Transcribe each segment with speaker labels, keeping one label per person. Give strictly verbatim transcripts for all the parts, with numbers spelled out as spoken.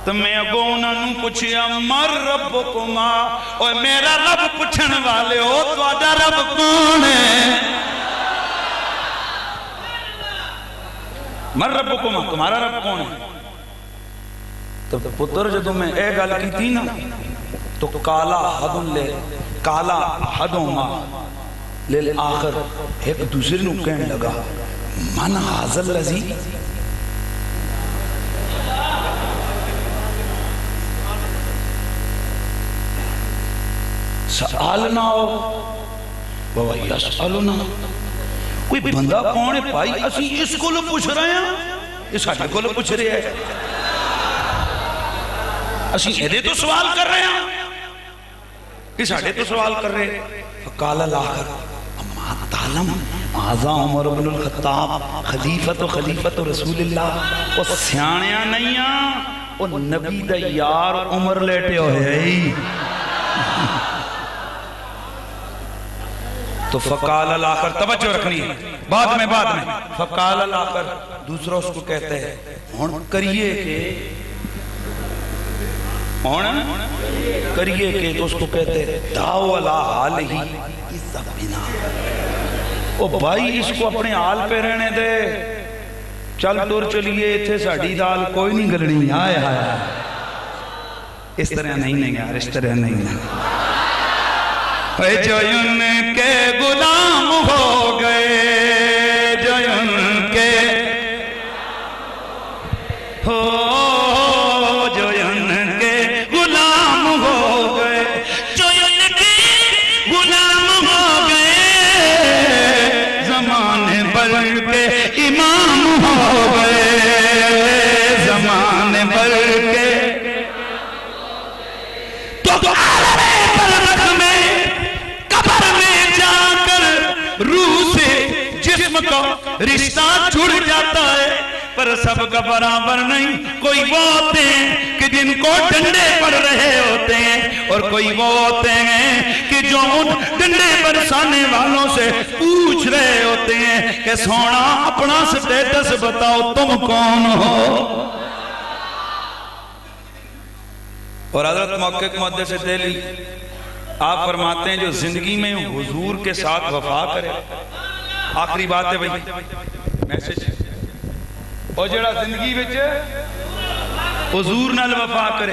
Speaker 1: تو میں اگو انہوں نے پوچھیا مر ربکما، اور میرا رب پوچھن والے ہو تو آدھا رب کون ہے؟ مر ربکما، تمہارا رب کون ہے؟ تو پتر جدو میں اے گل کی تھی نا تو کالا حدن لے کالا حدوما للآخر ایک دوسرے نو کہنے لگا من حاضر لذی سآلنا ہو وہ یسألنا، کوئی بندہ کون ہے بھائی؟ اسی اس کو لو پوچھ رہے ہیں، اس ہاتھ کو لو پوچھ رہے ہیں، اسی ایدے تو سوال کر رہے ہیں، اس ہاتھ تو سوال کر رہے ہیں۔ فقال الاخر اما تعلم آزا عمر بن الخطاب خلیفت و خلیفت رسول اللہ، وہ سیانیاں نہیں ہیں، وہ نبی دا یار عمر لیٹے ہوئے ہیں۔ تو فقال الاخر، توجہ رکھنی ہے بعد میں بعد میں، فقال الاخر دوسرا اس کو کہتے ہیں ہون کریے کہ ہون کریے کہ تو اس کو کہتے ہیں داو علا حال ہی عزت بنا، او بھائی اس کو اپنے حال پہ رہنے دے، چل دور چلیے اتھے ساڑھی دال کوئی نہیں گلنی، آئے آئے اس طرح نہیں نہیں یار، اس طرح نہیں نہیں جو ان کے غلام ہو گئے، جو ان کے ہو جو ان کے غلام ہو گئے، جو ان کے غلام ہو گئے، زمانے بھر کے امام ہو گئے، زمانے بھر کے تو روح سے جسم کا رشتہ چھڑ جاتا ہے، پر سب کا برابر نہیں۔ کوئی وہ ہوتے ہیں کہ جن کو ڈنڈے پڑ رہے ہوتے ہیں، اور کوئی وہ ہوتے ہیں کہ جو ان ڈنڈے برسانے والوں سے پوچھ رہے ہوتے ہیں کہ سونا اپنا سٹیٹس بتاؤ تم کون ہو۔ اور حضرت محقق محدث دہلوی آپ فرماتے ہیں جو زندگی میں حضور کے ساتھ وفا کرے، آخری بات ہے بھئی میسج، اور جڑا زندگی بچ حضور نال وفا کرے،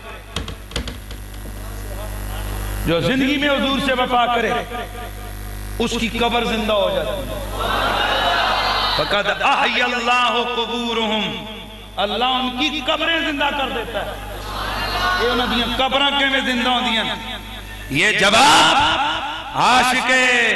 Speaker 1: جو زندگی میں حضور سے وفا کرے اس کی قبر زندہ ہو جاتی ہے۔ فقد احی اللہ قبورہم، اللہ ان کی قبریں زندہ کر دیتا ہے۔ یہ انہوں نے قبریں کے میں زندہ ہو دیا، یہ جواب عاشق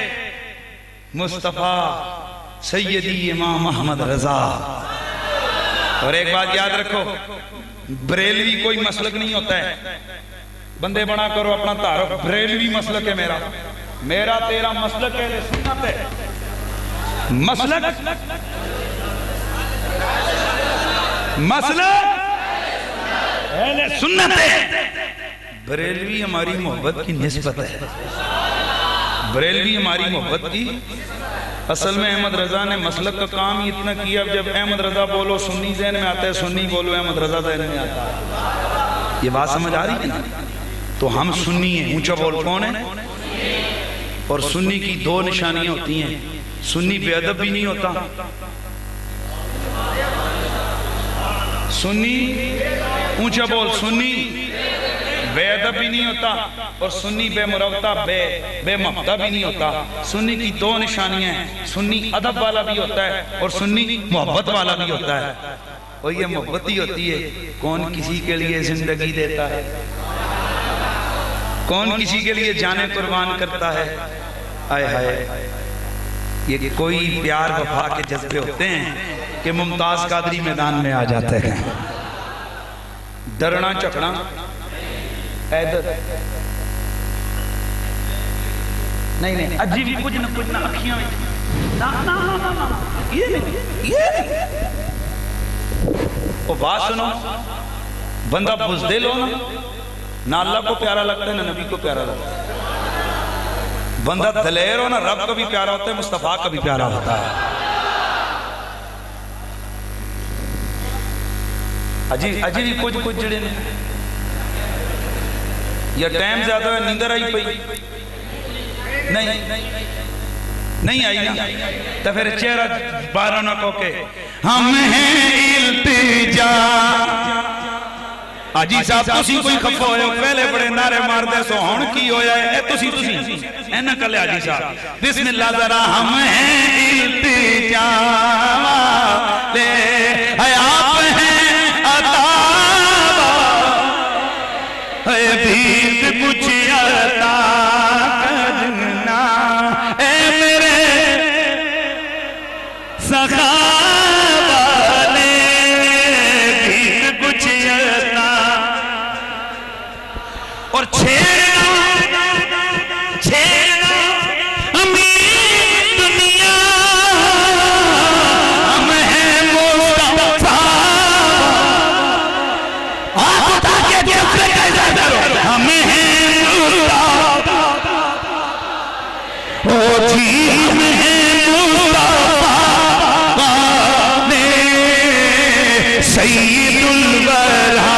Speaker 1: مصطفیٰ سیدی امام احمد رضا۔ اور ایک بات یاد رکھو، بریلوی کوئی مسلک نہیں ہوتا ہے، بندے بنا کرو اپنا تعارف، بریلوی مسلک ہے میرا، میرا تیرا مسلک ہے سنت ہے، مسلک مسلک اہل سنت ہے۔ بریلوی ہماری محبت کی نسبت ہے، بریلوی ہماری محبت کی، اصل میں احمد رضا نے مسلک کا کام ہی اتنا کیا، جب احمد رضا بولو سنی ذہن میں آتا ہے، سنی بولو احمد رضا ذہن میں آتا ہے۔ یہ بات سمجھ آ رہی ہے نا؟ تو ہم سنی ہیں، اونچا بول کون ہے؟ اور سنی کی دو نشانیاں ہوتی ہیں، سنی بے ادب بھی نہیں ہوتا، سنی اونچا بول سنی بے ادب بھی نہیں ہوتا، اور سنی بے مروتہ بے بے مبتہ بھی نہیں ہوتا۔ سنی کی دو نشانیاں ہیں، سنی ادب والا بھی ہوتا ہے اور سنی محبت والا بھی ہوتا ہے، اور یہ محبت ہی ہوتی ہے کون کسی کے لیے زندگی دیتا ہے، کون کسی کے لیے جانے قربان کرتا ہے۔ آئے ہائے، یہ کوئی پیار وفا کے جذبے ہوتے ہیں کہ ممتاز قادری میدان میں آ جاتے ہیں۔ ڈرنا چکنا ایدر نہیں نہیں اجی بھی کچھ نہ کچھ نہ اکھیاں نا نا نا نا یہ نہیں یہ نہیں۔ وہ بات سنو، بندہ بزدل ہو نا، نہ اللہ کو پیارا لگتا ہے نہ نبی کو پیارا لگتا ہے۔ بندہ دلیر ہو نا، رب کو بھی پیارا ہوتا ہے، مصطفیٰ کا بھی پیارا ہوتا ہے۔ اجی اجی بھی کچھ کچھ جڑے نے یا ٹائم زیادہ ہے نیندر آئی پئی نہیں نہیں آئی نا تو پھر چہرہ بارہ نہ کو کہ ہم ہیں التجا آجی صاحب تسی کوئی خفہ ہوئے ہو پہلے بڑے نعرے مار دے سو ہون کی ہویا ہے اے تسی تسی اینا کلے آجی صاحب بسم اللہ ذرا ہم ہیں التجا لے اے آپ ہیں عطا اے بھیت کچھ عطا کرنا اے میرے سخا والے بھیت کچھ عطا اور چھیڑنا چھیڑنا امیر دنیا ہم ہیں مصطفیٰ آپ بتا کے جب سے کیسا کرو ہم ہیں مصطفیٰ او جی ہم ہیں مصطفیٰ نے سید الورا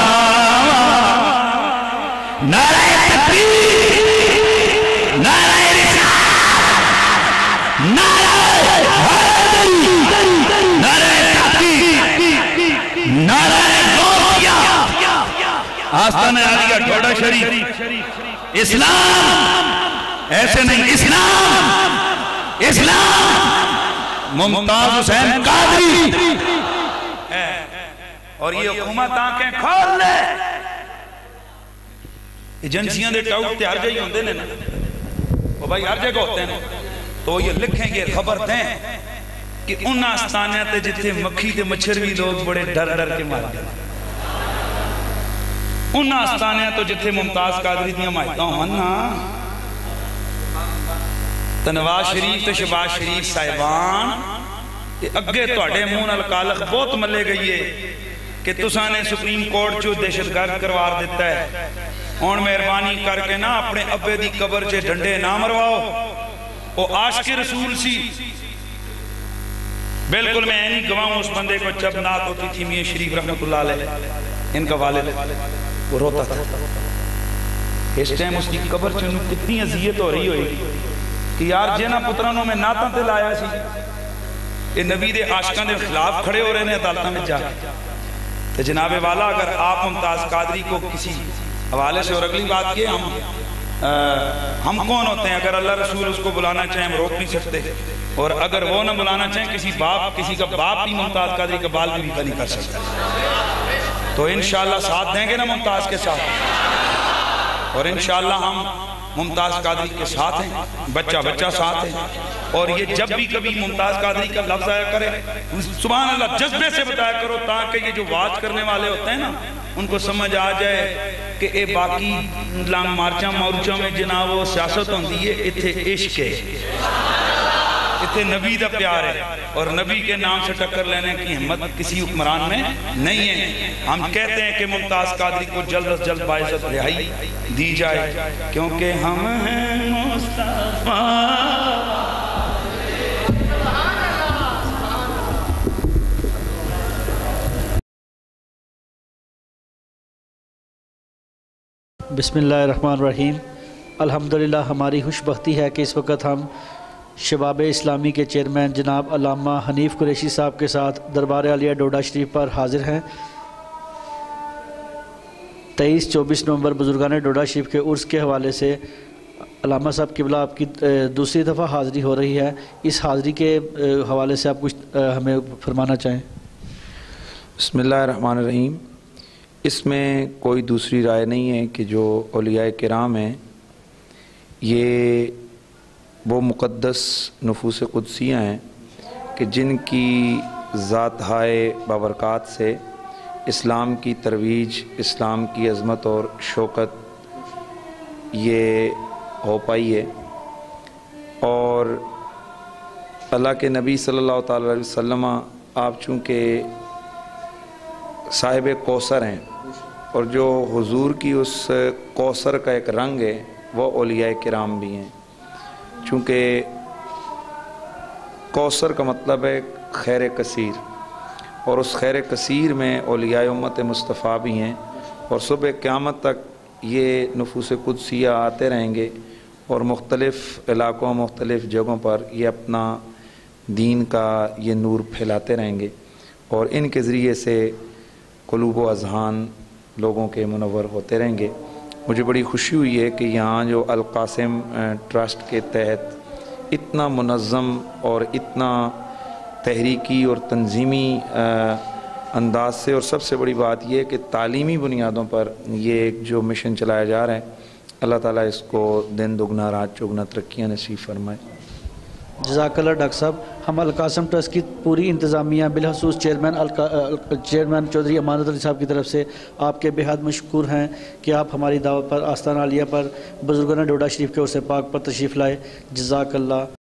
Speaker 1: نعرہ تکبیر نعرہ رسالت نعرہ حیدری نعرہ تحقیق نعرہ غوثیہ آستانہ عالیہ ڈھوڑا شریف اسلام ایسے نہیں اسلام اسلام ممتاز حسین قادری اور یہ حکومت آنکھیں کھول لے ایجنسیاں دے ٹاؤٹ تے ہر جائے ہوندے نے نا وہ بھائی ہر جگہ ہوتے ہیں تو یہ لکھیں گے خبر دیں کہ ان آستانیاں تے جتنے مکھی تے مچھروی لوگ بڑے ڈر ڈر کے مار گئے ان آستانیاں تو جتنے ممتاز قادری دیاں مائتاں ہوں نا تنواز شریف تے شباز شریف صاحبان اگے توڑے مون الکالخ بہت ملے گئی ہے کہ تسانے سپریم کورٹ جو دہشت گرد کروار دیتا ہے اور مہربانی کر کے نا اپنے ابے دی قبر چے ڈنڈے نہ مرواؤ وہ عاشق رسول سی بالکل میں اینی گواہوں اس بندے کو جب نات ہوتی تھی میاں شریف رحمت اللہ علیہ ان کا والد وہ روتا تھا اس ٹائم اس کی قبر چے انہوں کتنی عذیت ہو رہی ہوئی کہ یار جینا پترانوں میں ناتاں تے لایا سی یہ نبی دے عاشقاں دے خلاف کھڑے ہو رہے ہیں عدالتاں میں جا تو جناب والا اگر آپ ممتاز قادری کو کسی حوالے سے اور اگلی بات یہ ہم ہم کون ہوتے ہیں اگر اللہ رسول اس کو بلانا چاہیں ہم روک نہیں سکتے اور اگر وہ نہ بلانا چاہیں کسی باپ کسی کا باپ بھی ممتاز قادری کا بال بھی بھی نہیں کر سکتا تو انشاءاللہ ساتھ دیں گے نا ممتاز کے ساتھ اور انشاءاللہ ہم ممتاز قادری کے ساتھ ہیں بچہ بچہ ساتھ ہیں اور یہ جب بھی کبھی ممتاز قادری کا لفظ آیا کرے سبحان اللہ جذبے سے بتایا کرو تاکہ یہ جو واچ کرنے والے ہوتے ہیں نا ان کو سمجھ آ جائے کہ اے باقی لانگ مارچاں مورچاں میں جناب وہ سیاست ہوندی ہے اتھے عشق ہے اتھے نبی دا پیار ہے اور نبی کے نام سے ٹکر لینے کی ہمت کسی حکمران میں نہیں ہے ہم کہتے ہیں کہ ممتاز قادری کو جلد از جلد باعزت رہائی دی جائے کیونکہ ہم ہیں مصطفیٰ
Speaker 2: بسم اللہ الرحمن الرحیم الحمدللہ ہماری خوش بختی ہے کہ اس وقت ہم شباب اسلامی کے چیئرمین جناب علامہ حنیف قریشی صاحب کے ساتھ دربار عالیہ ڈوڈا شریف پر حاضر ہیں تیئیس چوبیس نومبر بزرگان ڈوڈا شریف کے عرس کے حوالے سے علامہ صاحب قبلہ آپ کی دوسری دفعہ حاضری ہو رہی ہے اس حاضری کے حوالے سے آپ کچھ ہمیں فرمانا چاہیں
Speaker 3: بسم اللہ الرحمن الرحیم اس میں کوئی دوسری رائے نہیں ہے کہ جو اولیاء کرام ہیں یہ وہ مقدس نفوس قدسیہ ہیں کہ جن کی ذات ہائے بابرکات سے اسلام کی ترویج اسلام کی عظمت اور شوکت یہ ہو پائی ہے اور اللہ کے نبی صلی اللہ تعالی علیہ وسلم آپ چونکہ صاحب کوثر ہیں اور جو حضور کی اس کوثر کا ایک رنگ ہے وہ اولیاء کرام بھی ہیں چونکہ کوثر کا مطلب ہے خیر کثیر اور اس خیر کثیر میں اولیاء امت مصطفیٰ بھی ہیں، اور صبح قیامت تک یہ نفوس قدسیہ آتے رہیں گے اور مختلف علاقوں مختلف جگہوں پر یہ اپنا دین کا یہ نور پھیلاتے رہیں گے، اور ان کے ذریعے سے قلوب و اذہان لوگوں کے منور ہوتے رہیں گے۔ مجھے بڑی خوشی ہوئی ہے کہ یہاں جو القاسم ٹرسٹ کے تحت اتنا منظم اور اتنا تحریکی اور تنظیمی انداز سے، اور سب سے بڑی بات یہ ہے کہ تعلیمی بنیادوں پر یہ ایک جو مشن چلایا جا رہا ہے، اللہ تعالیٰ اس کو دن دگنا رات چوگنا ترقیاں نصیب فرمائے۔
Speaker 2: جزاک اللہ ڈاکٹر صاحب۔ ہم القاسم ٹرسٹ کی پوری انتظامیہ بالخصوص چیئرمین چیئرمین چودھری امانت علی صاحب کی طرف سے آپ کے بے حد مشکور ہیں کہ آپ ہماری دعوت پر آستانہ عالیہ پر بزرگان ڈوڈا شریف کے عرص پاک پر تشریف لائے۔ جزاک اللہ۔